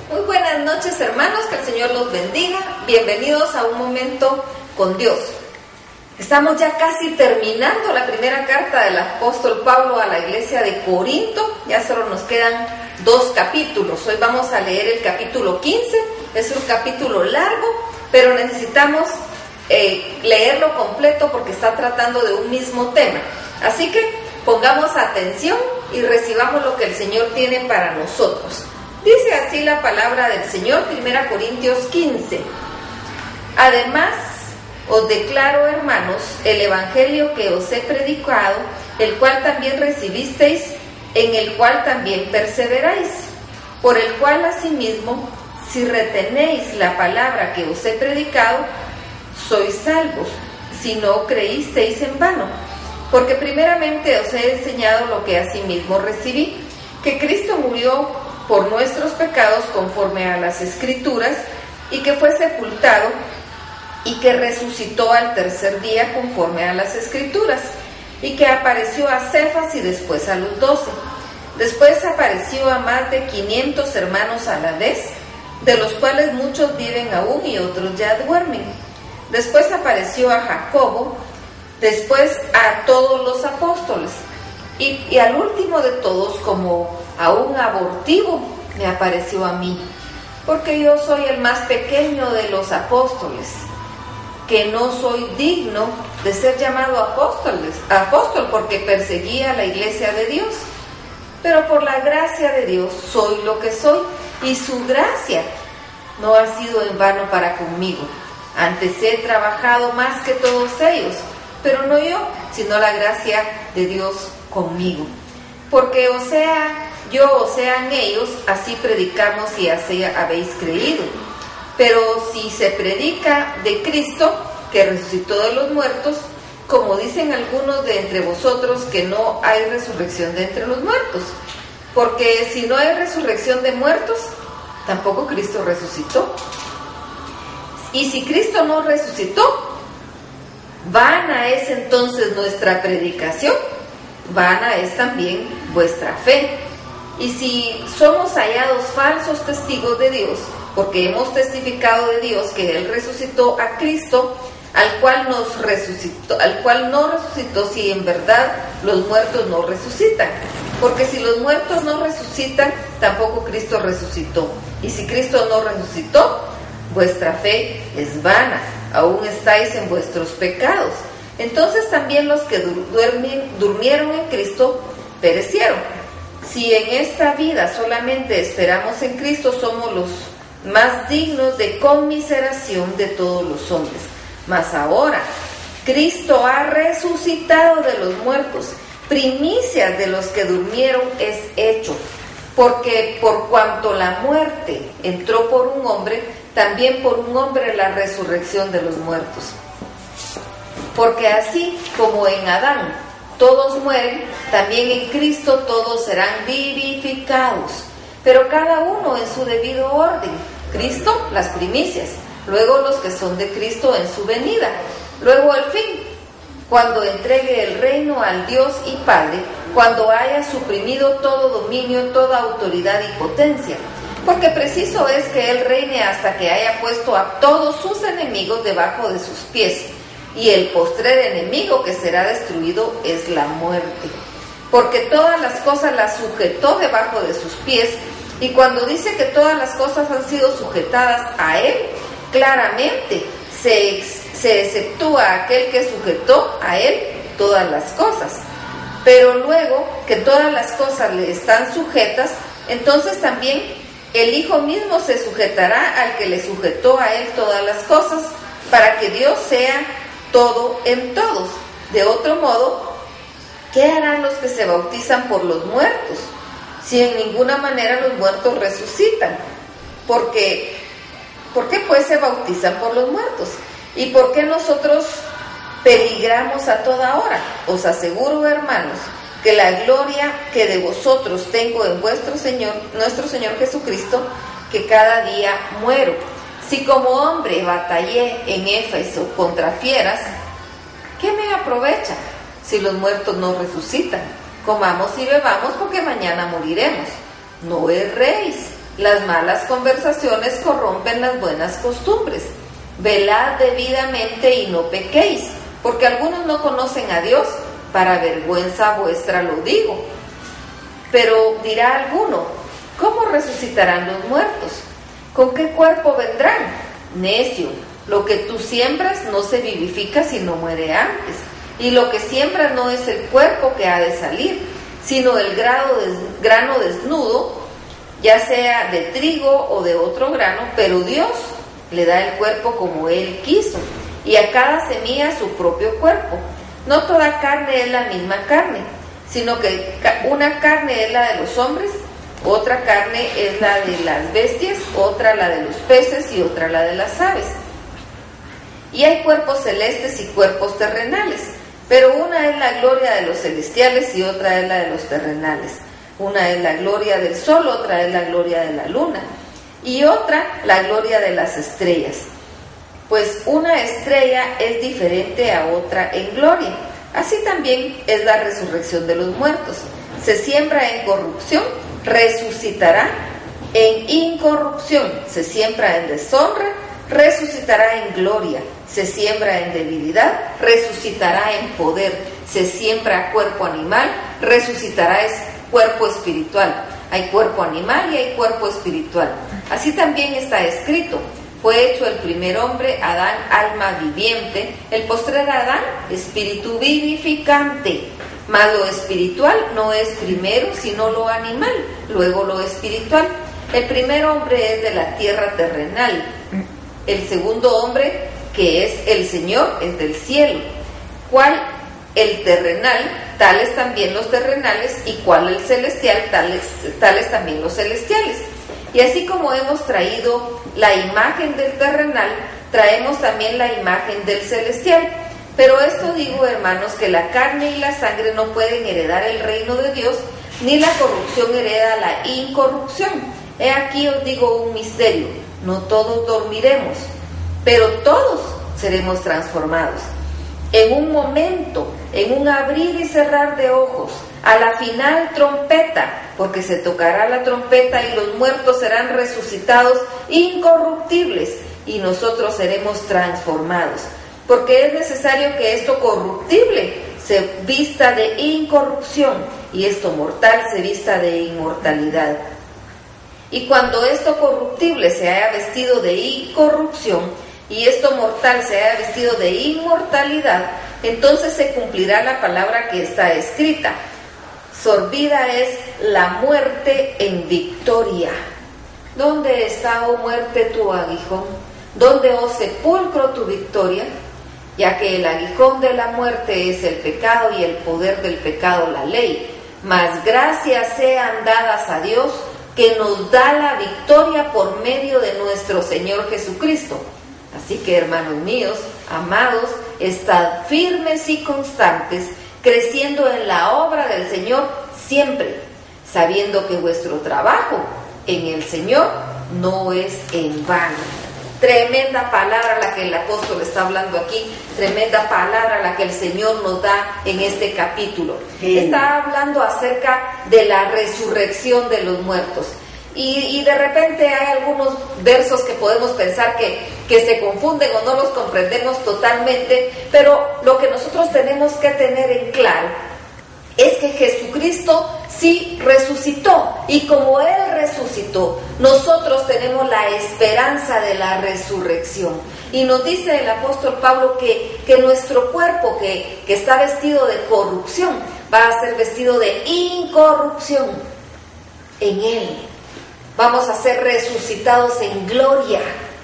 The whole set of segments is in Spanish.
Muy buenas noches, hermanos, que el Señor los bendiga. Bienvenidos a un momento con Dios. Estamos ya casi terminando la primera carta del apóstol Pablo a la iglesia de Corinto. Ya solo nos quedan 2 capítulos. Hoy vamos a leer el capítulo 15. Es un capítulo largo, pero necesitamos leerlo completo porque está tratando de un mismo tema. Así que pongamos atención y recibamos lo que el Señor tiene para nosotros. Dice así la palabra del Señor, 1 Corintios 15. Además, os declaro, hermanos, el evangelio que os he predicado, el cual también recibisteis, en el cual también perseveráis, por el cual asimismo, si retenéis la palabra que os he predicado, sois salvos, si no creísteis en vano. Porque primeramente os he enseñado lo que asimismo recibí, que Cristo murió por nuestros pecados conforme a las Escrituras, y que fue sepultado, y que resucitó al tercer día conforme a las Escrituras, y que apareció a Cefas y después a los 12. Después apareció a más de 500 hermanos a la vez, de los cuales muchos viven aún y otros ya duermen. Después apareció a Jacobo, después a todos los apóstoles, y al último de todos, como a un abortivo, me apareció a mí, porque yo soy el más pequeño de los apóstoles, que no soy digno de ser llamado apóstol, porque perseguía a la iglesia de Dios. Pero por la gracia de Dios soy lo que soy, y su gracia no ha sido en vano para conmigo. Antes he trabajado más que todos ellos, pero no yo, sino la gracia de Dios conmigo. Porque o sea yo o sean ellos, así predicamos y así habéis creído. Pero si se predica de Cristo, que resucitó de los muertos, como dicen algunos de entre vosotros que no hay resurrección de entre los muertos. Porque si no hay resurrección de muertos, tampoco Cristo resucitó. Y si Cristo no resucitó, vana es entonces nuestra predicación, vana es también vuestra fe. Y si somos hallados falsos testigos de Dios, porque hemos testificado de Dios que Él resucitó a Cristo, al cual no resucitó, si en verdad los muertos no resucitan. Porque si los muertos no resucitan, tampoco Cristo resucitó. Y si Cristo no resucitó, vuestra fe es vana, aún estáis en vuestros pecados. Entonces también los que durmieron en Cristo perecieron. Si en esta vida solamente esperamos en Cristo, somos los más dignos de conmiseración de todos los hombres. Mas ahora, Cristo ha resucitado de los muertos, primicias de los que durmieron es hecho. Porque por cuanto la muerte entró por un hombre, también por un hombre la resurrección de los muertos. Porque así como en Adán todos mueren, también en Cristo todos serán vivificados, pero cada uno en su debido orden. Cristo, las primicias, luego los que son de Cristo en su venida, luego el fin, cuando entregue el reino al Dios y Padre, cuando haya suprimido todo dominio, toda autoridad y potencia. Porque preciso es que Él reine hasta que haya puesto a todos sus enemigos debajo de sus pies. Y el postrer enemigo que será destruido es la muerte. Porque todas las cosas las sujetó debajo de sus pies. Y cuando dice que todas las cosas han sido sujetadas a Él, claramente se exceptúa aquel que sujetó a Él todas las cosas. Pero luego que todas las cosas le están sujetas, entonces también el Hijo mismo se sujetará al que le sujetó a Él todas las cosas, para que Dios sea todo en todos. De otro modo, ¿qué harán los que se bautizan por los muertos? Si en ninguna manera los muertos resucitan. ¿Por qué pues se bautizan por los muertos? ¿Y por qué nosotros peligramos a toda hora? Os aseguro, hermanos, que la gloria que de vosotros tengo en nuestro Señor Jesucristo, que cada día muero. Si como hombre batallé en Éfeso contra fieras, ¿qué me aprovecha si los muertos no resucitan? Comamos y bebamos porque mañana moriremos. No erréis, Las malas conversaciones corrompen las buenas costumbres. Velad debidamente y no pequéis, porque algunos no conocen a Dios, para vergüenza vuestra lo digo. Pero dirá alguno, ¿cómo resucitarán los muertos? ¿Con qué cuerpo vendrán? Necio, lo que tú siembras no se vivifica sino muere antes, y lo que siembras no es el cuerpo que ha de salir, sino el grano desnudo, ya sea de trigo o de otro grano, pero Dios le da el cuerpo como Él quiso, y a cada semilla su propio cuerpo. No toda carne es la misma carne, sino que una carne es la de los hombres, otra carne es la de las bestias, otra la de los peces y otra la de las aves. Y hay cuerpos celestes y cuerpos terrenales, pero una es la gloria de los celestiales y otra es la de los terrenales. Una es la gloria del sol, otra es la gloria de la luna, y otra la gloria de las estrellas. Pues una estrella es diferente a otra en gloria. Así también es la resurrección de los muertos. Se siembra en corrupción, resucitará en incorrupción. Se siembra en deshonra, resucitará en gloria. Se siembra en debilidad, resucitará en poder. Se siembra cuerpo animal, resucitará cuerpo espiritual. Hay cuerpo animal y hay cuerpo espiritual. Así también está escrito: fue hecho el primer hombre, Adán, alma viviente; el postrer Adán, espíritu vivificante. Mas lo espiritual no es primero, sino lo animal, luego lo espiritual. El primer hombre es de la tierra terrenal. El segundo hombre, que es el Señor, es del cielo. ¿Cuál el terrenal? Tales también los terrenales. ¿Y cuál el celestial? Tales también los celestiales. Y así como hemos traído la imagen del terrenal, traemos también la imagen del celestial. Pero esto digo, hermanos, que la carne y la sangre no pueden heredar el reino de Dios, ni la corrupción hereda la incorrupción. He aquí os digo un misterio: no todos dormiremos, pero todos seremos transformados. En un momento, en un abrir y cerrar de ojos, a la final trompeta, porque se tocará la trompeta y los muertos serán resucitados incorruptibles, y nosotros seremos transformados. Porque es necesario que esto corruptible se vista de incorrupción y esto mortal se vista de inmortalidad. Y cuando esto corruptible se haya vestido de incorrupción y esto mortal se haya vestido de inmortalidad, entonces se cumplirá la palabra que está escrita: sorbida es la muerte en victoria. ¿Dónde está, oh muerte, tu aguijón? ¿Dónde, oh sepulcro, tu victoria? Ya que el aguijón de la muerte es el pecado y el poder del pecado la ley. Mas gracias sean dadas a Dios, que nos da la victoria por medio de nuestro Señor Jesucristo. Así que, hermanos míos, amados, estad firmes y constantes, creciendo en la obra del Señor siempre, sabiendo que vuestro trabajo en el Señor no es en vano. Tremenda palabra la que el apóstol está hablando aquí, tremenda palabra la que el Señor nos da en este capítulo. Está hablando acerca de la resurrección de los muertos. Y de repente hay algunos versos que podemos pensar que se confunden o no los comprendemos totalmente, pero lo que nosotros tenemos que tener en claro es que Jesucristo sí resucitó, y como Él resucitó, nosotros tenemos la esperanza de la resurrección. Y nos dice el apóstol Pablo que nuestro cuerpo que está vestido de corrupción va a ser vestido de incorrupción en Él. Vamos a ser resucitados en gloria.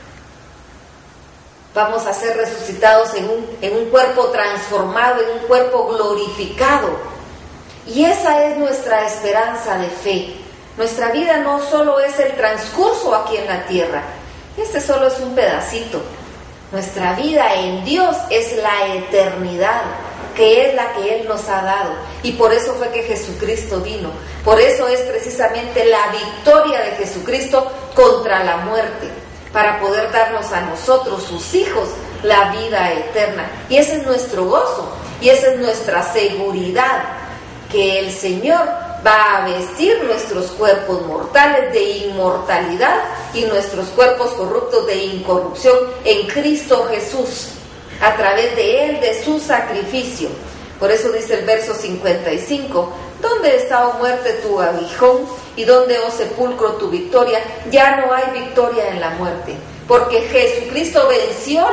Vamos a ser resucitados en un cuerpo transformado, en un cuerpo glorificado. Y esa es nuestra esperanza de fe. Nuestra vida no solo es el transcurso aquí en la tierra. Este solo es un pedacito. Nuestra vida en Dios es la eternidad, que es la que Él nos ha dado. Y por eso fue que Jesucristo vino. Por eso es precisamente la victoria de Jesucristo contra la muerte, para poder darnos a nosotros, sus hijos, la vida eterna. Y ese es nuestro gozo, y esa es nuestra seguridad, que el Señor va a vestir nuestros cuerpos mortales de inmortalidad y nuestros cuerpos corruptos de incorrupción en Cristo Jesús, a través de Él, de su sacrificio. Por eso dice el verso 55, ¿dónde está, oh muerte, tu aguijón? ¿Y dónde, oh sepulcro, tu victoria? Ya no hay victoria en la muerte, porque Jesucristo venció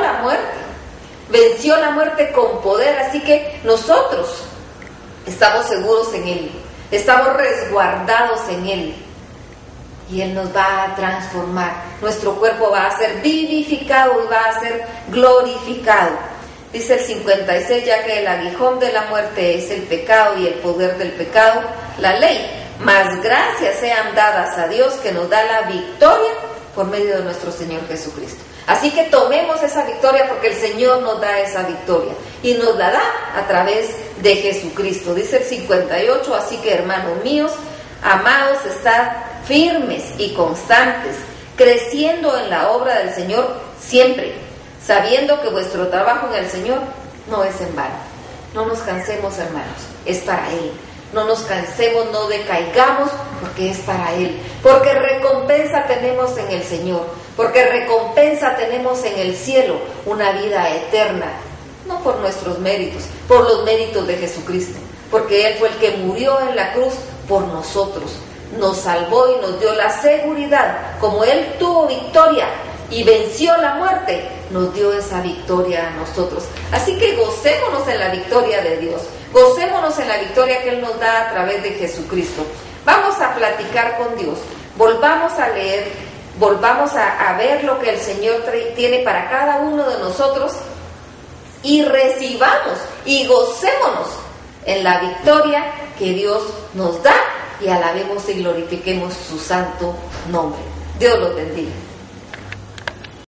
la muerte con poder, así que nosotros estamos seguros en Él, estamos resguardados en Él, y Él nos va a transformar. Nuestro cuerpo va a ser vivificado y va a ser glorificado. Dice el 56, ya que el aguijón de la muerte es el pecado y el poder del pecado, la ley. Mas gracias sean dadas a Dios que nos da la victoria por medio de nuestro Señor Jesucristo. Así que tomemos esa victoria porque el Señor nos da esa victoria y nos la da a través de Jesucristo. Dice el 58, así que hermanos míos, amados, estad firmes y constantes, creciendo en la obra del Señor siempre, sabiendo que vuestro trabajo en el Señor no es en vano. No nos cansemos, hermanos, es para Él. No nos cansemos, no decaigamos, porque es para Él. Porque recompensa tenemos en el Señor, porque recompensa tenemos en el cielo, una vida eterna, no por nuestros méritos, por los méritos de Jesucristo, porque Él fue el que murió en la cruz por nosotros, nos salvó y nos dio la seguridad. Como Él tuvo victoria y venció la muerte, nos dio esa victoria a nosotros. Así que gocémonos en la victoria de Dios, gocémonos en la victoria que Él nos da a través de Jesucristo. Vamos a platicar con Dios, volvamos a leer, volvamos a ver lo que el Señor tiene para cada uno de nosotros, y recibamos y gocémonos en la victoria que Dios nos da, y alabemos y glorifiquemos su santo nombre. Dios los bendiga.